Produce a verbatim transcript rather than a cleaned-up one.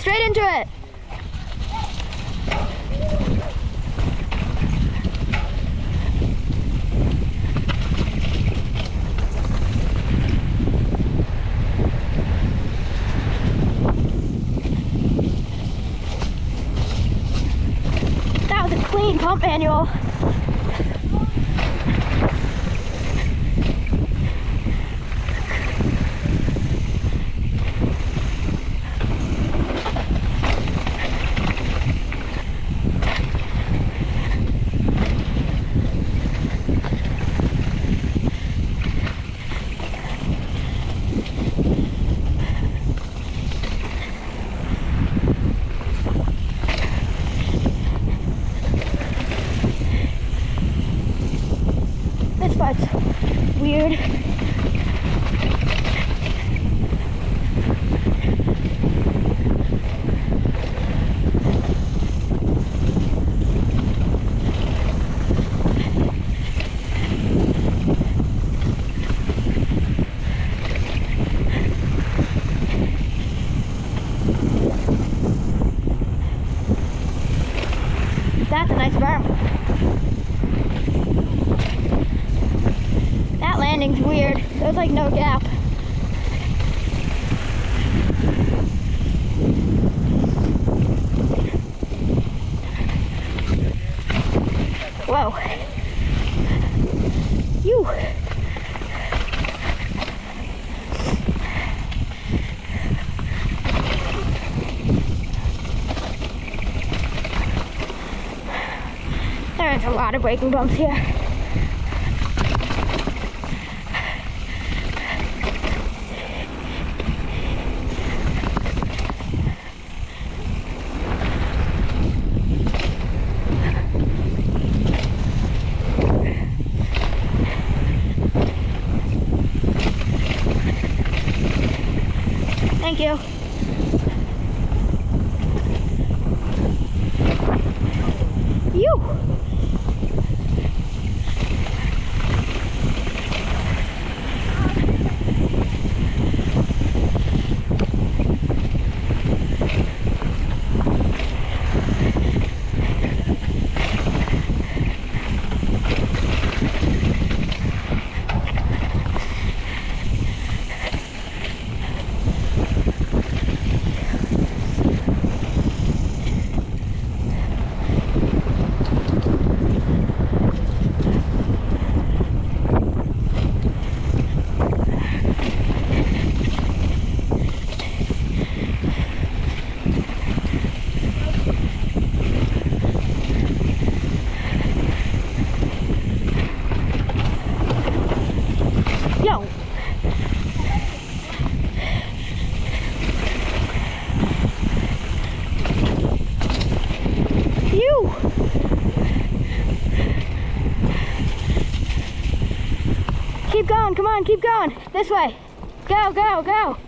straight into it. That was a clean pump manual. This part's weird. That's a nice berm. That landing's weird. There's like no gap. Whoa. You. There's a lot of braking bumps here. Thank you. You. Yo. You. Keep going, come on, keep going. This way. Go, go, go.